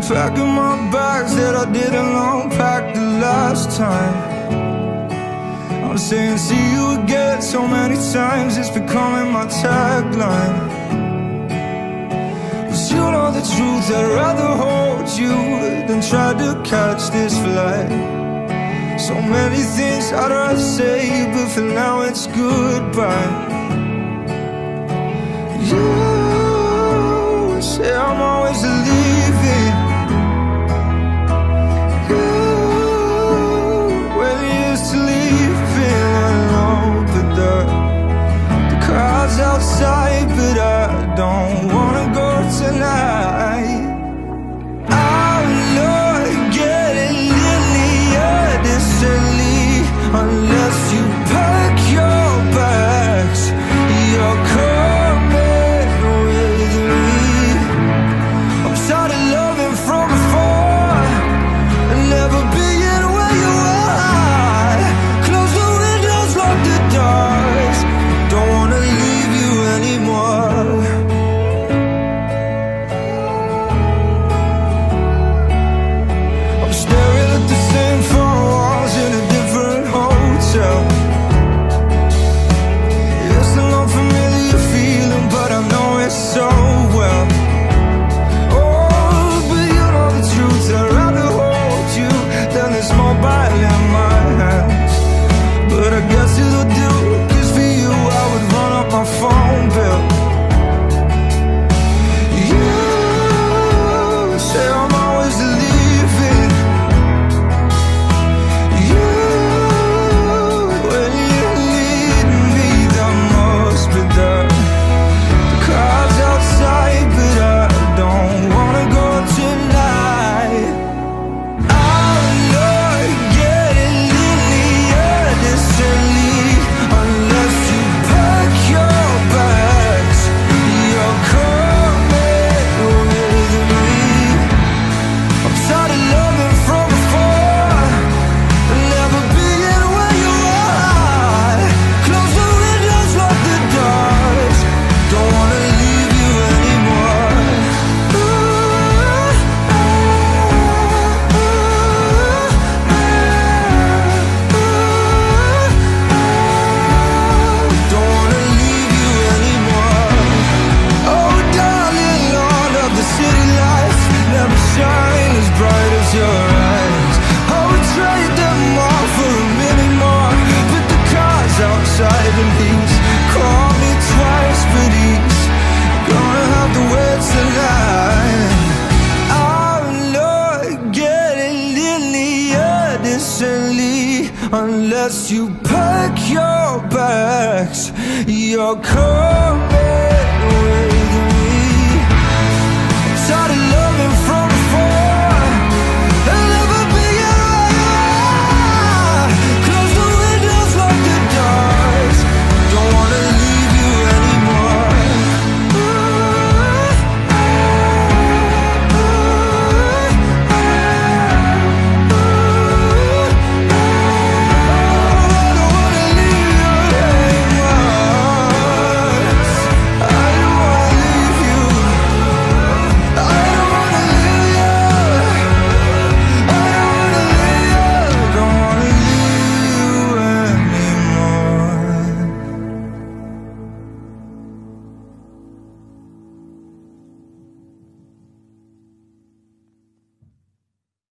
packing my bags that I didn't unpack the last time. I'm saying see you again so many times, it's becoming my tagline. 'Cause you know the truth, I'd rather hold you than try to catch this flight. So many things I'd rather say, but for now it's goodbye. You say I'm always leaving. You, when you're sleeping alone, but the crowd's outside, but I don't wanna go tonight. I'm not getting nearly Addison Lee unless you pack your bags. You're coming with me. I'm tired of loving from afar and never being where you are. Close the windows, lock the doors. Don't wanna leave you anymore. I'm staring at the same four walls in a different hotel. It's an unfamiliar feeling, but I know it so well. Oh, but you know the truth, I'd rather hold you than this mobile in my hands. But I guess it'll do, 'cause for you I would run up my phone bill. You say I'm always leaving. You, when you need me the most, but the crowd's outside, but I don't wanna go tonight. I'm not getting nearly Addison Lee unless you pack your bags. You're coming with me. I'm tired of loving from afar and never being where you are. Close the windows, lock the doors. Don't wanna leave you anymore. Don't wanna leave you anymore. Oh darling, Lord of the city lights never shine as bright as your eyes. I would trade them all for a minute more, but the car's outside and he's called me twice, but he's gonna have to wait tonight. I'm not getting nearly Addison Lee unless you pack your bags. You're coming